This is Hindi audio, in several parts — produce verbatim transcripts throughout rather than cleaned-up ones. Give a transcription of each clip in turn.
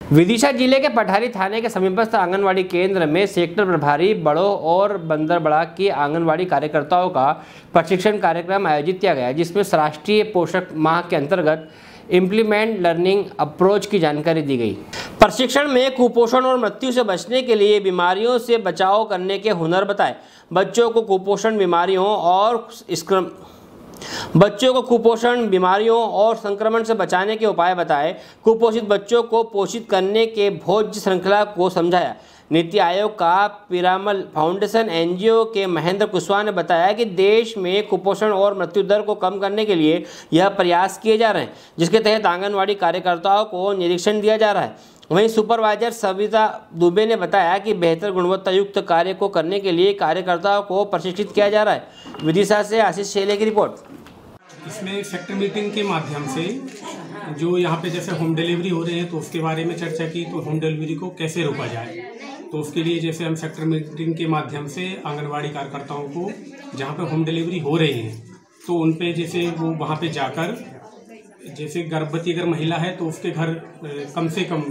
विदिशा जिले के पठारी थाने के समीपस्थ आंगनवाड़ी केंद्र में सेक्टर प्रभारी बड़ो और बंदरबड़ा की आंगनवाड़ी कार्यकर्ताओं का प्रशिक्षण कार्यक्रम आयोजित किया गया, जिसमें राष्ट्रीय पोषक माह के अंतर्गत इम्प्लीमेंट लर्निंग अप्रोच की जानकारी दी गई। प्रशिक्षण में कुपोषण और मृत्यु से बचने के लिए बीमारियों से बचाव करने के हुनर बताए। बच्चों को कुपोषण बीमारियों और स्क्रम बच्चों को कुपोषण बीमारियों और संक्रमण से बचाने के उपाय बताए। कुपोषित बच्चों को पोषित करने के भोज्य श्रृंखला को समझाया। नीति आयोग का पिरामल फाउंडेशन एनजीओ के महेंद्र कुशवाहा ने बताया कि देश में कुपोषण और मृत्यु दर को कम करने के लिए यह प्रयास किए जा रहे हैं, जिसके तहत आंगनवाड़ी कार्यकर्ताओं को निरीक्षण दिया जा रहा है। वहीं सुपरवाइजर सविता दुबे ने बताया कि बेहतर गुणवत्ता युक्त कार्य को करने के लिए कार्यकर्ताओं को प्रशिक्षित किया जा रहा है। विदिशा से आशीष शेले की रिपोर्ट। इसमें सेक्टर मीटिंग के माध्यम से जो यहाँ पे जैसे होम डिलीवरी हो रहे हैं तो उसके बारे में चर्चा की, तो होम डिलीवरी को कैसे रोका जाए। तो उसके लिए जैसे हम सेक्टर मीटिंग के माध्यम से आंगनवाड़ी कार्यकर्ताओं को जहाँ पे होम डिलीवरी हो रही है तो उन पे जैसे वो वहाँ पे जाकर, जैसे गर्भवती अगर महिला है तो उसके घर कम से कम,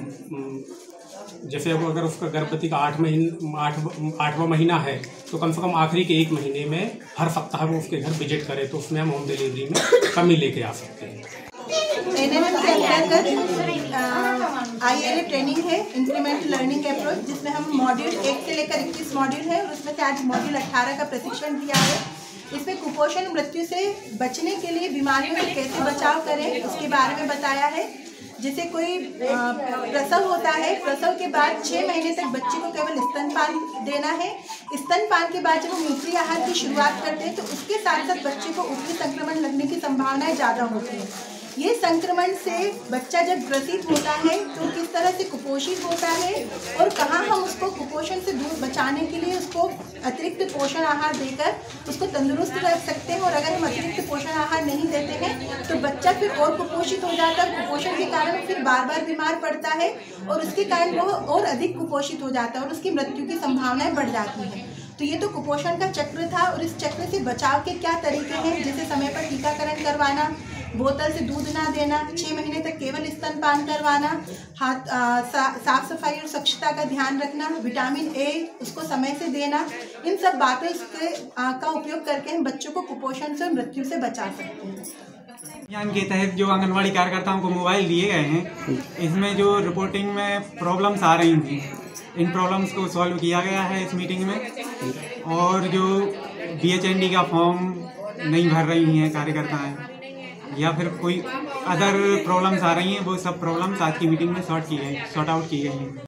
जैसे अगर उसका गर्भवती का आठ महीने आठ आठवां महीना है तो कम से कम आखिरी के एक महीने में हर सप्ताह वो उसके घर विजिट करे, तो उसमें हम होम डिलीवरी में कमी लेके आ सकते हैं। एनएमएम के अंतर्गत आईएलए ट्रेनिंग है, इम्प्लीमेंट लर्निंग अप्रोच, जिसमें हम मॉड्यूल एक से लेकर इक्कीस मॉड्यूल है और उसमें से आज मॉड्यूल अठारह का प्रशिक्षण दिया है। इसमें कुपोषण मृत्यु से बचने के लिए बीमारियों से कैसे बचाव करें उसके बारे में बताया है। जैसे कोई प्रसव होता है, प्रसव के बाद छः महीने तक बच्चे को केवल स्तनपान देना है। स्तनपान के बाद जब हम मूत्री आहार की शुरुआत करते हैं तो उसके साथ साथ बच्चे को ऊतरी संक्रमण लगने की संभावनाएं ज़्यादा होती है। ये संक्रमण से बच्चा जब ग्रसित होता है तो किस तरह से कुपोषित होता है और कहाँ हम उसको कुपोषण से दूर बचाने के लिए उसको अतिरिक्त पोषण आहार देकर उसको तंदुरुस्त रख सकते हैं। और अगर हम अतिरिक्त पोषण आहार नहीं देते हैं तो बच्चा फिर और कुपोषित हो जाता है। कुपोषण के कारण फिर बार बार बीमार पड़ता है और उसके कारण वो और अधिक कुपोषित हो जाता है और उसकी मृत्यु की संभावनाएं बढ़ जाती हैं। तो ये तो कुपोषण का चक्र था और इस चक्र से बचाव के क्या तरीके हैं, जैसे समय पर टीकाकरण करवाना, बोतल से दूध ना देना, छः महीने तक केवल स्तनपान करवाना, हाथ आ, सा, साफ सफाई और स्वच्छता का ध्यान रखना, विटामिन ए उसको समय से देना, इन सब बातें इसके आ, का उपयोग करके हम बच्चों को कुपोषण से और मृत्यु से बचा सकते हैं। अभियान के तहत जो आंगनवाड़ी कार्यकर्ताओं को मोबाइल दिए गए हैं, इसमें जो रिपोर्टिंग में प्रॉब्लम्स आ रही थी, इन प्रॉब्लम्स को सॉल्व किया गया है इस मीटिंग में। और जो बी एच एन डी का फॉर्म नहीं भर रही हैं कार्यकर्ताएं या फिर कोई अदर प्रॉब्लम्स आ रही हैं, वो सब प्रॉब्लम्स आज की मीटिंग में सॉर्ट की गई सॉर्ट आउट की गई हैं।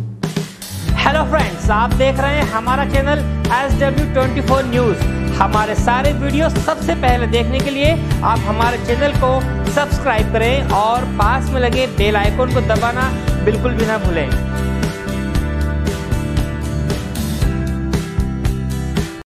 हेलो फ्रेंड्स, आप देख रहे हैं हमारा channel S W twenty four news. हमारे सारे वीडियो सबसे पहले देखने के लिए आप हमारे चैनल को सब्सक्राइब करें और पास में लगे बेल आइकन को दबाना बिल्कुल भी ना भूलें।